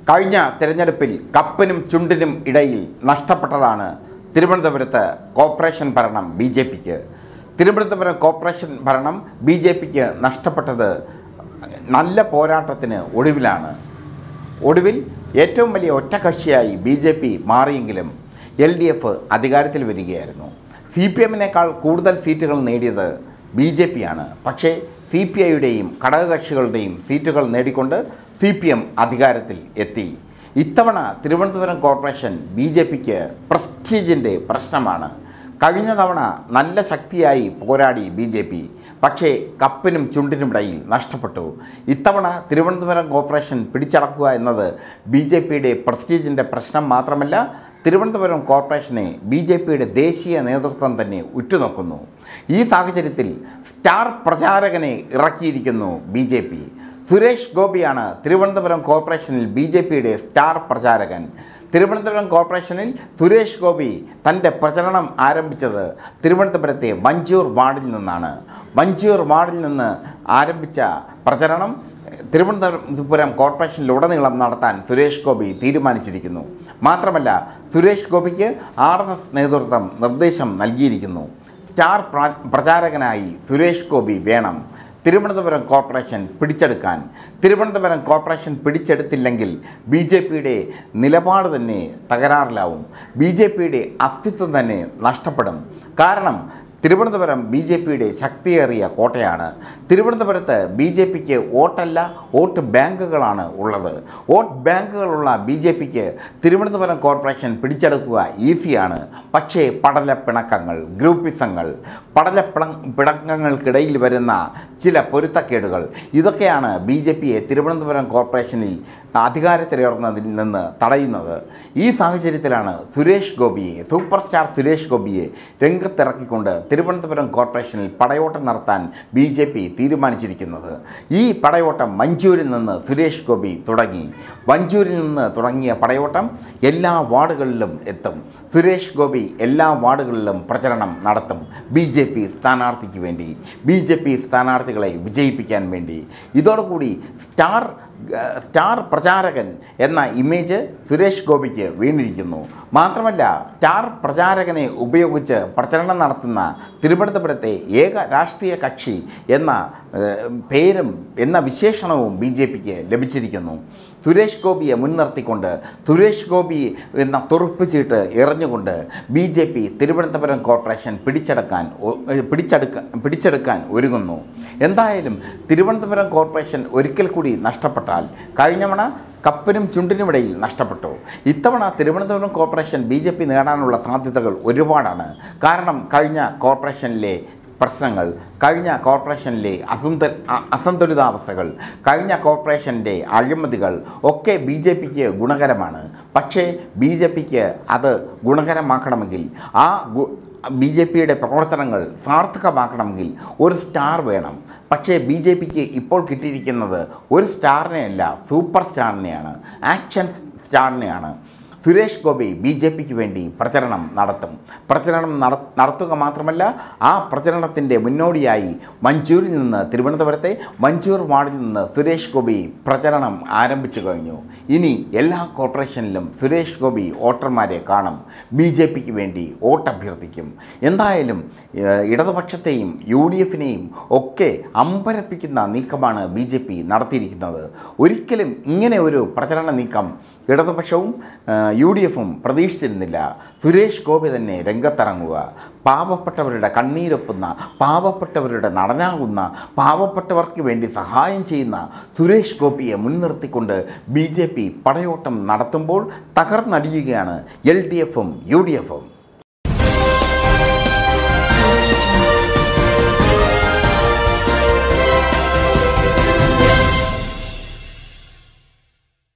കഴിഞ്ഞ തിരഞ്ഞെടുപ്പിൽ കപ്പിനും ചുണ്ടിനും ഇടയിൽ നഷ്ടപ്പെട്ടതാണ് തിരുവനന്തപുരത്ത് കോർപ്പറേഷൻ ഭരണം ബി ജെ പിക്ക്. തിരുവനന്തപുരം കോർപ്പറേഷൻ ഭരണം ബി ജെ പിക്ക് നഷ്ടപ്പെട്ടത് നല്ല പോരാട്ടത്തിന് ഒടുവിലാണ്. ഒടുവിൽ ഏറ്റവും വലിയ ഒറ്റക്കക്ഷിയായി ബി ജെ പി മാറിയെങ്കിലും എൽ ഡി എഫ് അധികാരത്തിൽ വരികയായിരുന്നു. സി പി എമ്മിനേക്കാൾ കൂടുതൽ സീറ്റുകൾ നേടിയത് ബി ജെ പിയാണ്. പക്ഷേ സി പി ഐയുടെയും ഘടകകക്ഷികളുടെയും സീറ്റുകൾ നേടിക്കൊണ്ട് സി പി എം അധികാരത്തിൽ എത്തി. ഇത്തവണ തിരുവനന്തപുരം കോർപ്പറേഷൻ ബി ജെ പിക്ക് പ്രസ്റ്റീജിൻ്റെ പ്രശ്നമാണ്. കഴിഞ്ഞ തവണ നല്ല ശക്തിയായി പോരാടി ബി ജെ പി, പക്ഷേ കപ്പിനും ചുണ്ടിനുമിടയിൽ നഷ്ടപ്പെട്ടു. ഇത്തവണ തിരുവനന്തപുരം കോർപ്പറേഷൻ പിടിച്ചടക്കുക എന്നത് ബി ജെ പിയുടെ പ്രസ്റ്റീജിൻ്റെ പ്രശ്നം മാത്രമല്ല, തിരുവനന്തപുരം കോർപ്പറേഷനെ ബി ജെ പിയുടെ ദേശീയ നേതൃത്വം തന്നെ ഉറ്റുനോക്കുന്നു. ഈ സാഹചര്യത്തിൽ സ്റ്റാർ പ്രചാരകനെ ഇറക്കിയിരിക്കുന്നു ബി ജെ പി. സുരേഷ് ഗോപിയാണ് തിരുവനന്തപുരം കോർപ്പറേഷനിൽ ബി ജെ പിയുടെ സ്റ്റാർ പ്രചാരകൻ. തിരുവനന്തപുരം കോർപ്പറേഷനിൽ സുരേഷ് ഗോപി തൻ്റെ പ്രചരണം ആരംഭിച്ചത് തിരുവനന്തപുരത്തെ വഞ്ചിയൂർ വാർഡിൽ നിന്നാണ്. വഞ്ചിയൂർ വാർഡിൽ നിന്ന് ആരംഭിച്ച പ്രചരണം തിരുവനന്തപുരം കോർപ്പറേഷനിലുടനീളം നടത്താൻ സുരേഷ് ഗോപി തീരുമാനിച്ചിരിക്കുന്നു. മാത്രമല്ല, സുരേഷ് ഗോപിക്ക് RSS നേതൃത്വം നിർദ്ദേശം നൽകിയിരിക്കുന്നു. സ്റ്റാർ പ്രചാരകനായി സുരേഷ് ഗോപി വേണം തിരുവനന്തപുരം കോർപ്പറേഷൻ പിടിച്ചെടുക്കാൻ. തിരുവനന്തപുരം കോർപ്പറേഷൻ പിടിച്ചെടുത്തില്ലെങ്കിൽ ബി ജെ പിയുടെ നിലപാട് തന്നെ തകരാറിലാവും. ബി ജെ പിയുടെ അസ്തിത്വം തന്നെ നഷ്ടപ്പെടും. കാരണം തിരുവനന്തപുരം ബി ജെ പിയുടെ ശക്തിയേറിയ കോട്ടയാണ്. തിരുവനന്തപുരത്ത് ബി ജെ പിക്ക് വോട്ടല്ല, വോട്ട് ബാങ്കുകളാണ് ഉള്ളത്. വോട്ട് ബാങ്കുകളുള്ള ബി ജെ പിക്ക് തിരുവനന്തപുരം കോർപ്പറേഷൻ പിടിച്ചെടുക്കുക ഈസിയാണ്. പക്ഷേ പടലപ്പിണക്കങ്ങൾ, ഗ്രൂപ്പിസങ്ങൾ, പിണക്കങ്ങൾക്കിടയിൽ വരുന്ന ചില പൊരുത്തക്കേടുകൾ, ഇതൊക്കെയാണ് ബി ജെ പിയെ തിരുവനന്തപുരം കോർപ്പറേഷനിൽ അധികാരത്തിലേറുന്നതിൽ നിന്ന് തടയുന്നത്. ഈ സാഹചര്യത്തിലാണ് സുരേഷ് ഗോപിയെ, സൂപ്പർ സ്റ്റാർ സുരേഷ് ഗോപിയെ രംഗത്തിറക്കിക്കൊണ്ട് തിരുവനന്തപുരം കോർപ്പറേഷനിൽ പടയോട്ടം നടത്താൻ ബി ജെ പി തീരുമാനിച്ചിരിക്കുന്നത്. ഈ പടയോട്ടം വഞ്ചിയൂരിൽ നിന്ന് സുരേഷ് ഗോപി തുടങ്ങി. വഞ്ചിയൂരിൽ നിന്ന് തുടങ്ങിയ പടയോട്ടം എല്ലാ വാർഡുകളിലും എത്തും. സുരേഷ് ഗോപി എല്ലാ വാർഡുകളിലും പ്രചരണം നടത്തും. ബി ജെ പി സ്ഥാനാർത്ഥിക്ക് വേണ്ടി, ബി ജെ പി സ്ഥാനാർത്ഥികളെ വിജയിപ്പിക്കാൻ വേണ്ടി. ഇതോടുകൂടി സ്റ്റാർ പ്രചാരകൻ എന്ന ഇമേജ് സുരേഷ് ഗോപിക്ക് വീണിരിക്കുന്നു. മാത്രമല്ല, സ്റ്റാർ പ്രചാരകനെ ഉപയോഗിച്ച് പ്രചരണം നടത്തുന്ന തിരുവനന്തപുരത്തെ ഏക രാഷ്ട്രീയ കക്ഷി എന്ന പേരും എന്ന വിശേഷണവും ബി ജെ പിക്ക് ലഭിച്ചിരിക്കുന്നു. സുരേഷ് ഗോപിയെ മുൻനിർത്തിക്കൊണ്ട്, സുരേഷ് ഗോപി എന്ന തുറുപ്പ് ചീട്ട് എറിഞ്ഞുകൊണ്ട് B J P Thiruvananthapuram corporation പിടിച്ചെടുക്കാൻ ഒരുങ്ങുന്നു. എന്തായാലും തിരുവനന്തപുരം കോർപ്പറേഷൻ ഒരിക്കൽ കൂടി നഷ്ടപ്പെട്ടാൽ, കഴിഞ്ഞവണ കപ്പിനും ചുണ്ടിനുമിടയിൽ നഷ്ടപ്പെട്ടു, ഇത്തവണ Thiruvananthapuram corporation B J P നേടാനുള്ള സാധ്യതകൾ ഒരുപാടാണ്. കാരണം കഴിഞ്ഞ കോർപ്പറേഷനിലെ പ്രശ്നങ്ങൾ, കഴിഞ്ഞ കോർപ്പറേഷനിലെ അസന്തുലിതാവസ്ഥകൾ, കഴിഞ്ഞ കോർപ്പറേഷൻ്റെ അഴിമതികൾ ഒക്കെ ബി ജെ പിക്ക് ഗുണകരമാണ്. പക്ഷേ ബി ജെ പിക്ക് അത് ഗുണകരമാക്കണമെങ്കിൽ, ആ ബി ജെ പിയുടെ പ്രവർത്തനങ്ങൾ സാർത്ഥകമാക്കണമെങ്കിൽ ഒരു സ്റ്റാർ വേണം. പക്ഷേ ബി ജെ പിക്ക് ഇപ്പോൾ കിട്ടിയിരിക്കുന്നത് ഒരു സ്റ്റാറിനെയല്ല, സൂപ്പർ സ്റ്റാറിനെയാണ്, ആക്ഷൻ സ്റ്റാറിനെയാണ്. സുരേഷ് ഗോപി ബി ജെ പിക്ക് വേണ്ടി പ്രചരണം നടത്തും. പ്രചരണം നടത്തുക മാത്രമല്ല, ആ പ്രചരണത്തിൻ്റെ മുന്നോടിയായി മഞ്ചൂരിൽ നിന്ന്, തിരുവനന്തപുരത്തെ മഞ്ചൂർ വാർഡിൽ നിന്ന് സുരേഷ് ഗോപി പ്രചരണം ആരംഭിച്ചു കഴിഞ്ഞു. ഇനി എല്ലാ കോർപ്പറേഷനിലും സുരേഷ് ഗോപി വോട്ടർമാരെ കാണും, ബി ജെ പിക്ക് വേണ്ടി വോട്ടഭ്യർത്ഥിക്കും. എന്തായാലും ഇടതുപക്ഷത്തെയും യു ഡി എഫിനെയും ഒക്കെ അമ്പരപ്പിക്കുന്ന നീക്കമാണ് ബി ജെ പി നടത്തിയിരിക്കുന്നത്. ഒരിക്കലും ഇങ്ങനെ ഒരു പ്രചരണ നീക്കം ഇടതുപക്ഷവും യു ഡി എഫും പ്രതീക്ഷിച്ചിരുന്നില്ല. സുരേഷ് ഗോപി തന്നെ രംഗത്തിറങ്ങുക, പാവപ്പെട്ടവരുടെ കണ്ണീരൊപ്പുന്ന, പാവപ്പെട്ടവരുടെ നടനാകുന്ന, പാവപ്പെട്ടവർക്ക് വേണ്ടി സഹായം ചെയ്യുന്ന സുരേഷ് ഗോപിയെ മുൻനിർത്തിക്കൊണ്ട് ബി ജെ പി പടയോട്ടം നടത്തുമ്പോൾ തകർന്നടിയുകയാണ് എൽ ഡി എഫും യു ഡി എഫും.